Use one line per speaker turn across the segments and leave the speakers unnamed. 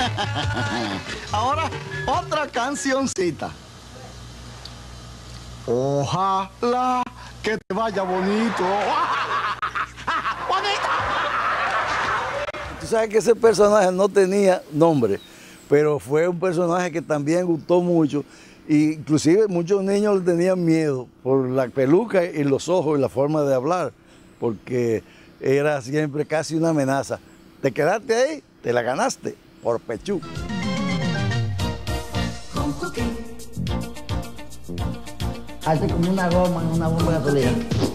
Ahora, otra cancioncita. Ojalá que te vaya bonito. ¡Bonito!
Tú sabes que ese personaje no tenía nombre, pero fue un personaje que también gustó mucho. E inclusive muchos niños le tenían miedo por la peluca y los ojos y la forma de hablar, porque era siempre casi una amenaza. Te quedaste ahí, te la ganaste por Pechú.
Hace como una goma en una bomba de gasolina.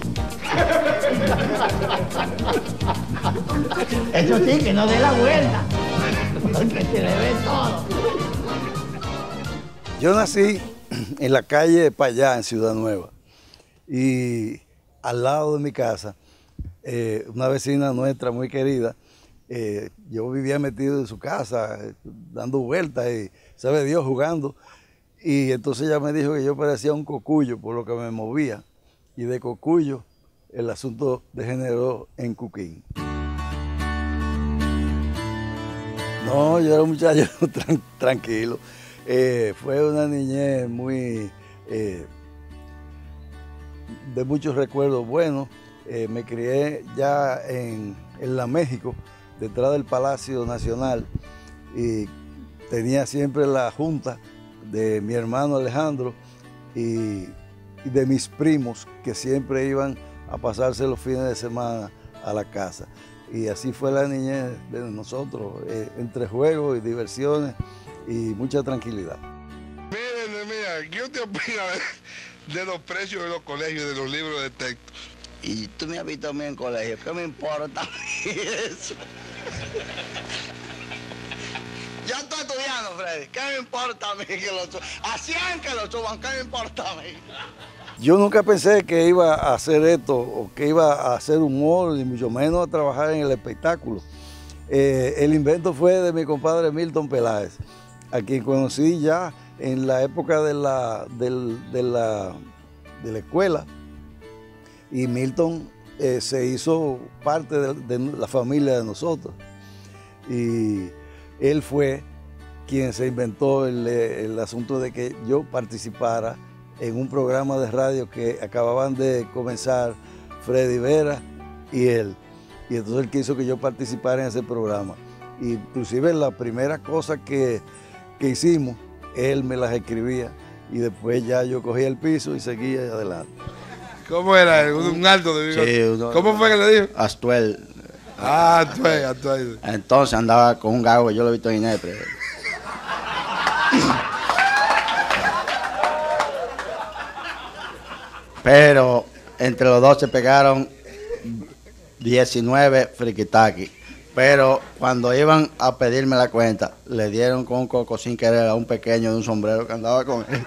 Eso sí, que no dé la vuelta, porque se le ve todo.
Yo nací en la calle de Payá, en Ciudad Nueva, y al lado de mi casa, una vecina nuestra muy querida, yo vivía metido en su casa, dando vueltas y, sabe Dios, jugando, y entonces ella me dijo que yo parecía un cocuyo por lo que me movía, y de cocuyo el asunto degeneró en Cuquín. No, yo era un muchacho tranquilo. Fue una niñez muy de muchos recuerdos buenos. Me crié ya en la México, detrás del Palacio Nacional, y tenía siempre la junta de mi hermano Alejandro y de mis primos que siempre iban a pasarse los fines de semana a la casa. Y así fue la niñez de nosotros, entre juegos y diversiones y mucha tranquilidad.
Mira, ¿qué te opina de los precios de los colegios, de los libros de texto?
Y tú me has visto a mí en colegio, ¿qué me importa eso? Yo estoy estudiando, Freddy, ¿qué me importa a mí que lo suban? Hacían que lo suban, ¿qué me importa a mí?
Yo nunca pensé que iba a hacer esto o que iba a hacer humor, ni mucho menos a trabajar en el espectáculo. El invento fue de mi compadre Milton Peláez, a quien conocí ya en la época de la escuela. Y Milton se hizo parte de la familia de nosotros. Y él fue quien se inventó el asunto de que yo participara en un programa de radio que acababan de comenzar Freddy Vera y él. Y entonces él quiso que yo participara en ese programa. Inclusive la primera cosa que hicimos, él me las escribía y después ya yo cogía el piso y seguía adelante.
¿Cómo era él? Un alto de bigote.
Sí,
¿Cómo fue que le dijo?
Astuel.
Astuel.
Entonces andaba con un gago, yo lo he visto en Inepre. Pero entre los dos se pegaron 19 friquitaki. Pero cuando iban a pedirme la cuenta, le dieron con un coco sin querer a un pequeño de un sombrero que andaba con él.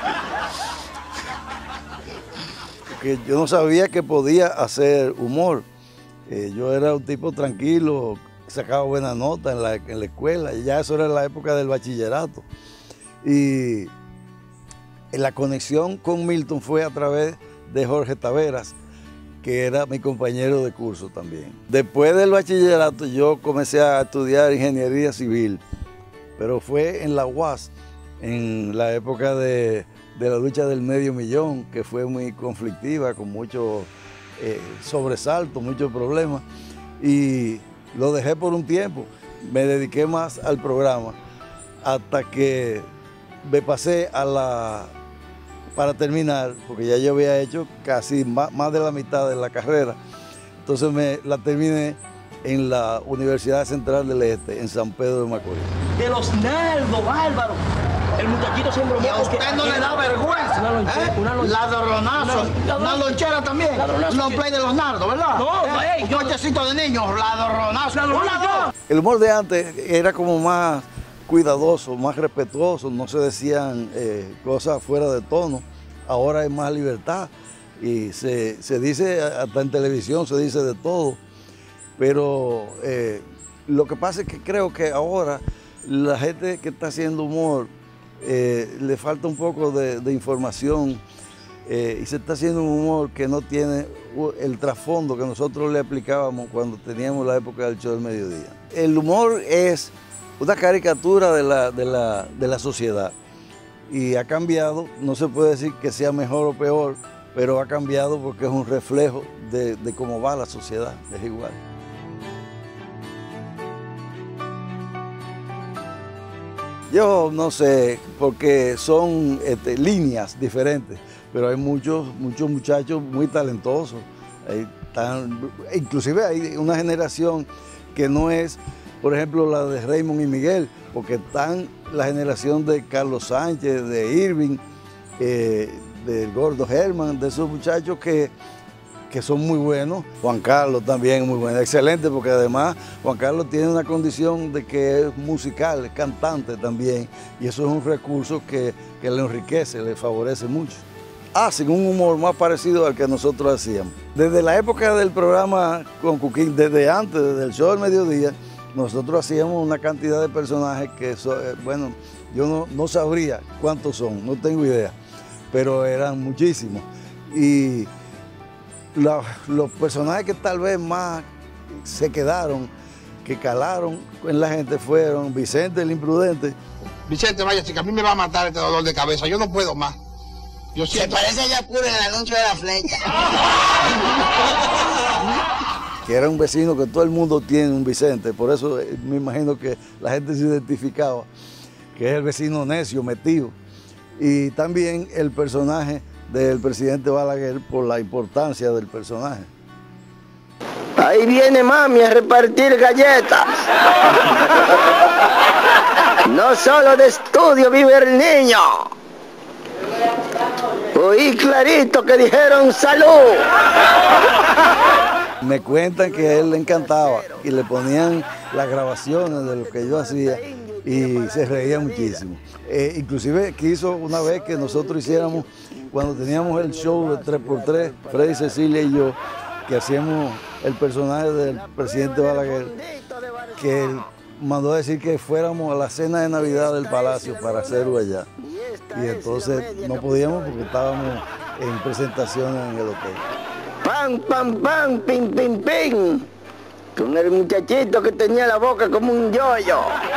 Porque yo no sabía que podía hacer humor. Yo era un tipo tranquilo, sacaba buenas notas en la escuela, y ya eso era la época del bachillerato. Y la conexión con Milton fue a través de Jorge Taveras, que era mi compañero de curso también. Después del bachillerato yo comencé a estudiar ingeniería civil, pero fue en la UAS, en la época de la lucha del medio millón, que fue muy conflictiva, con muchos sobresaltos, muchos problemas, y lo dejé por un tiempo. Me dediqué más al programa hasta que me pasé para terminar, porque ya yo había hecho casi más de la mitad de la carrera. Entonces la terminé en la Universidad Central del Este, en San Pedro de Macorís.
De los nardos, bárbaro. El muchachito se embromó.
¿Y a usted no le da vergüenza? Ladronazo. Una lonchera también. Los play de los nardos, ¿verdad?
No,
un cochecito de niños. Ladronazo.
El humor de antes era como más cuidadoso, más respetuoso, no se decían cosas fuera de tono. Ahora hay más libertad y se dice, hasta en televisión se dice de todo, pero lo que pasa es que creo que ahora la gente que está haciendo humor le falta un poco de información y se está haciendo un humor que no tiene el trasfondo que nosotros le aplicábamos cuando teníamos la época del show del mediodía. El humor es una caricatura de la sociedad. Y ha cambiado, no se puede decir que sea mejor o peor, pero ha cambiado porque es un reflejo de cómo va la sociedad, es igual. Yo no sé, porque son líneas diferentes, pero hay muchos muchachos muy talentosos. Inclusive hay una generación que no es, por ejemplo, la de Raymond y Miguel, porque están la generación de Carlos Sánchez, de Irving, del Gordo Herman, de esos muchachos que son muy buenos. Juan Carlos también muy bueno, excelente, porque además Juan Carlos tiene una condición de que es musical, es cantante también, y eso es un recurso que le enriquece, le favorece mucho. Hacen un humor más parecido al que nosotros hacíamos. Desde la época del programa con Cuquín, desde antes, desde el show del mediodía, nosotros hacíamos una cantidad de personajes que, bueno, yo no sabría cuántos son, no tengo idea, pero eran muchísimos. Y los personajes que tal vez más se quedaron, que calaron en la gente, fueron Vicente el Imprudente.
Vicente, vaya, chica, a mí me va a matar este dolor de cabeza, yo no puedo más. Yo
Se
siento...
parece a Yapur en el anuncio de la flecha.
Que era un vecino que todo el mundo tiene un Vicente, por eso me imagino que la gente se identificaba, que es el vecino necio, metido. Y también el personaje del presidente Balaguer, por la importancia del personaje.
Ahí viene mami a repartir galletas. No solo de estudio vive el niño. Oí clarito que dijeron salud.
Me cuentan que a él le encantaba y le ponían las grabaciones de lo que yo hacía y se reía muchísimo. Inclusive quiso una vez que nosotros hiciéramos, cuando teníamos el show de 3x3, Freddy, Cecilia y yo, que hacíamos el personaje del presidente Balaguer, que él mandó a decir que fuéramos a la cena de Navidad del Palacio para hacerlo allá. Y entonces no podíamos porque estábamos en presentación en el hotel.
Pam, pam, pam, pim, pim, pim. Con el muchachito que tenía la boca como un yoyo.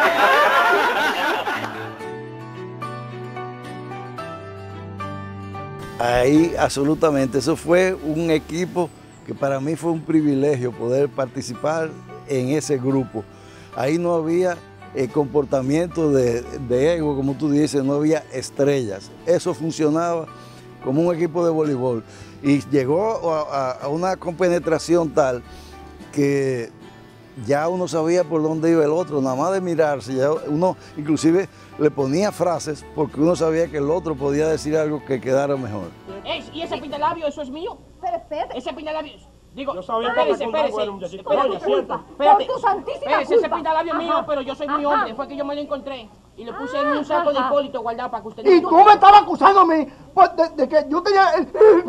Ahí absolutamente, eso fue un equipo que para mí fue un privilegio poder participar en ese grupo. Ahí no había comportamiento de ego, como tú dices, no había estrellas. Eso funcionaba como un equipo de voleibol. Y llegó a una compenetración tal que ya uno sabía por dónde iba el otro, nada más de mirarse. Ya uno inclusive le ponía frases porque uno sabía que el otro podía decir algo que quedara mejor.
¿Y ese pintalabio, eso es mío?
Pero espérate.
Ese pintalabio, digo,
Yo sabía
espérese.
Por tu santísima
Espérese, ese
culpa.
pintalabio es mío, pero yo soy muy hombre, fue que yo me lo encontré. Y lo puse en un saco de Hipólito guardado para que usted no
Y
lo
tú me estabas acusando a mí pues, de que yo tenía el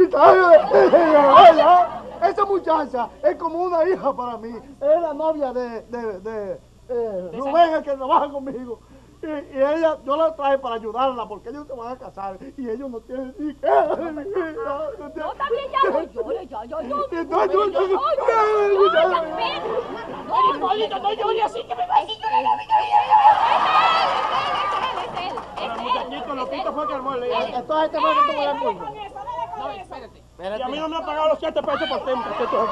esa muchacha es como una hija para mí. Es la novia de Rubén, el que trabaja conmigo. Y ella, yo la traje para ayudarla porque ellos se van a casar y ellos no tienen ni qué.
No, también ya no llores, ya.
Hipólito, no llore así que me va a decir
Muchachito, lo quito fue que armó el lío.
Entonces te voy a tomar el mundo.
No, espérate.
Y a mí no me han pagado los 7 pesos por tiempo.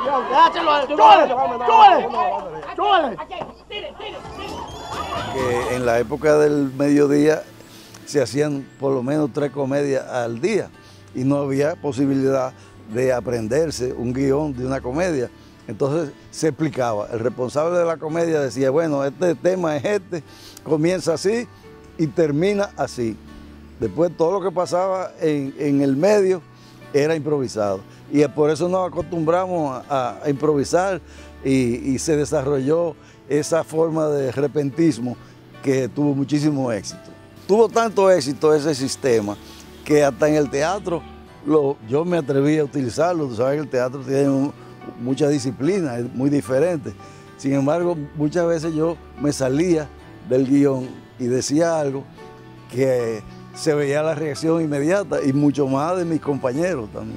¡Chúbale!
Tire.
Que en la época del mediodía se hacían por lo menos 3 comedias al día y no había posibilidad de aprenderse un guión de una comedia. Entonces se explicaba. El responsable de la comedia decía, bueno, este tema es este, comienza así y termina así. Después todo lo que pasaba en el medio era improvisado. Y por eso nos acostumbramos a improvisar y se desarrolló esa forma de repentismo que tuvo muchísimo éxito. Tuvo tanto éxito ese sistema que hasta en el teatro yo me atreví a utilizarlo. Tú sabes que el teatro tiene mucha disciplina, es muy diferente. Sin embargo, muchas veces yo me salía del guión y decía algo que se veía la reacción inmediata y mucho más de mis compañeros también.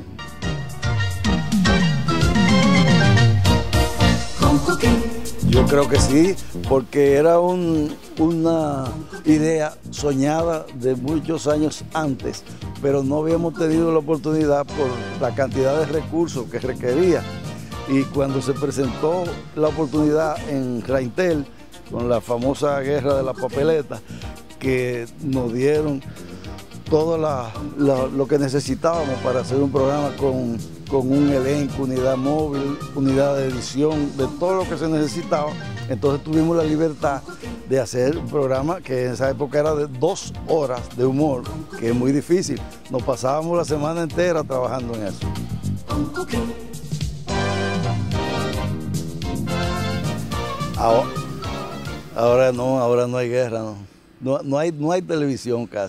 Yo creo que sí, porque era un una idea soñada de muchos años antes, pero no habíamos tenido la oportunidad por la cantidad de recursos que requería. Y cuando se presentó la oportunidad en Raintel, con la famosa guerra de la papeleta, que nos dieron todo lo que necesitábamos para hacer un programa con un elenco, unidad móvil, unidad de edición, de todo lo que se necesitaba. Entonces tuvimos la libertad de hacer un programa que en esa época era de 2 horas de humor, que es muy difícil. Nos pasábamos la semana entera trabajando en eso. Ahora no hay guerra, no hay televisión casi.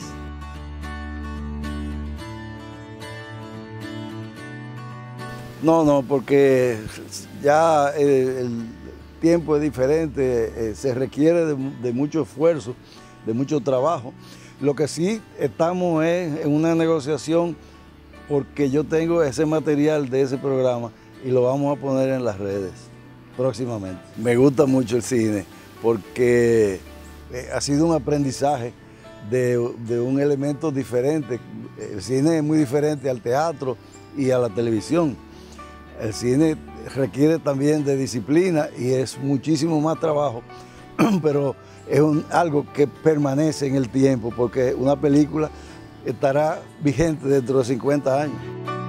No, porque ya el tiempo es diferente, se requiere de mucho esfuerzo, de mucho trabajo. Lo que sí estamos es en una negociación porque yo tengo ese material de ese programa y lo vamos a poner en las redes próximamente. Me gusta mucho el cine porque ha sido un aprendizaje de un elemento diferente. El cine es muy diferente al teatro y a la televisión. El cine requiere también de disciplina y es muchísimo más trabajo, pero es algo que permanece en el tiempo porque una película estará vigente dentro de 50 años.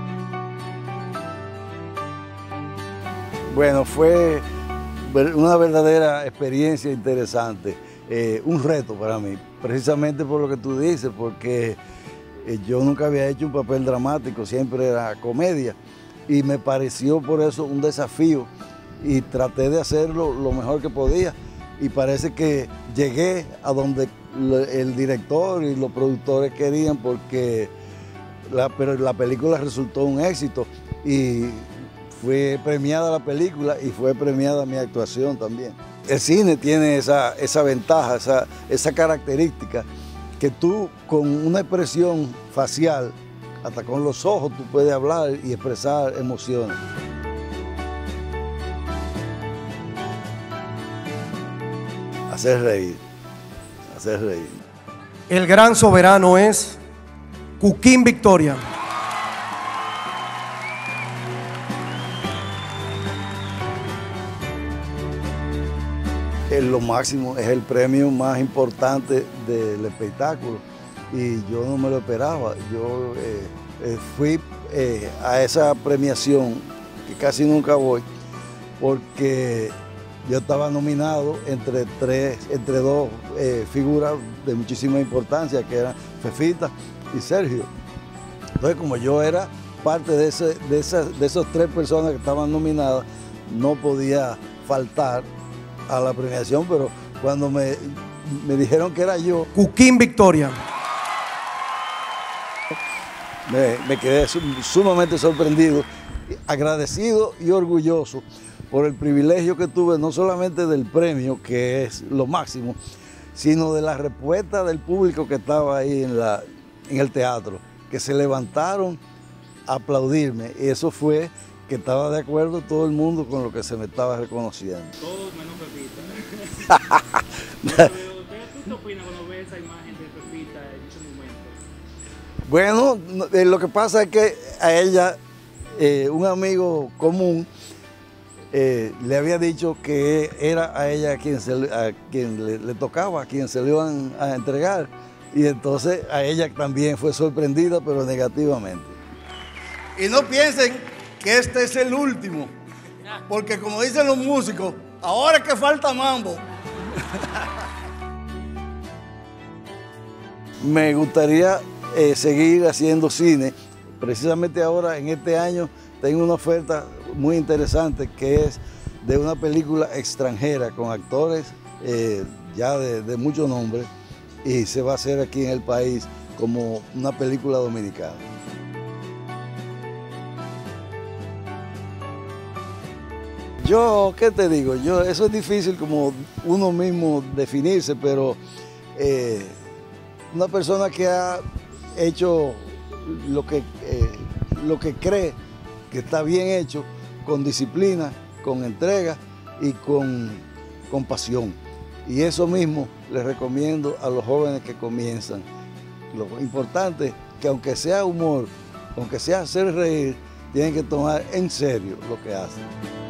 Bueno, fue una verdadera experiencia interesante, un reto para mí, precisamente por lo que tú dices, porque yo nunca había hecho un papel dramático, siempre era comedia, y me pareció por eso un desafío, y traté de hacerlo lo mejor que podía, y parece que llegué a donde el director y los productores querían, porque pero la película resultó un éxito, y fue premiada la película y fue premiada mi actuación también. El cine tiene esa ventaja, esa característica, que tú con una expresión facial, hasta con los ojos, tú puedes hablar y expresar emociones. Hacer reír, hacer reír.
El gran soberano es Cuquín Victoria.
Lo máximo, es el premio más importante del espectáculo y yo no me lo esperaba. Yo fui a esa premiación, que casi nunca voy, porque yo estaba nominado entre dos figuras de muchísima importancia, que eran Fefita y Sergio. Entonces, como yo era parte de esas 3 personas que estaban nominadas, no podía faltar a la premiación, pero cuando me dijeron que era yo,
Cuquín Victoria,
me quedé sumamente sorprendido, agradecido y orgulloso por el privilegio que tuve, no solamente del premio, que es lo máximo, sino de la respuesta del público que estaba ahí en el teatro, que se levantaron a aplaudirme, y eso fue que estaba de acuerdo todo el mundo con lo que se me estaba reconociendo.
Todos menos Pepita. ¿Qué opinas cuando ves esa imagen de Pepita en ese momento?
Bueno, lo que pasa es que a ella, un amigo común, le había dicho que era a ella a quien le tocaba, a quien se le iban a entregar, y entonces a ella también fue sorprendida, pero negativamente. Y no piensen que este es el último, porque como dicen los músicos, ahora es que falta mambo. Me gustaría seguir haciendo cine. Precisamente ahora, en este año, tengo una oferta muy interesante que es de una película extranjera con actores ya de mucho nombre, y se va a hacer aquí en el país como una película dominicana. Yo, ¿qué te digo? Eso es difícil como uno mismo definirse, pero una persona que ha hecho lo que cree que está bien hecho, con disciplina, con entrega y con pasión. Y eso mismo les recomiendo a los jóvenes que comienzan. Lo importante es que aunque sea humor, aunque sea hacer reír, tienen que tomar en serio lo que hacen.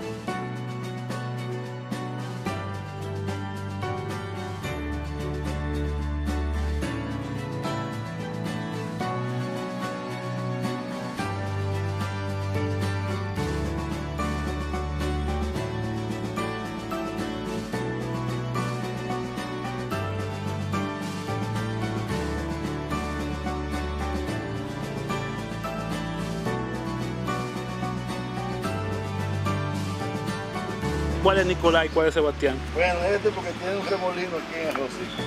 ¿Cuál es Nicolás y cuál es Sebastián?
Bueno, porque tiene un remolino aquí en el Rosito.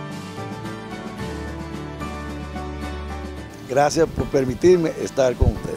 Gracias por permitirme estar con ustedes.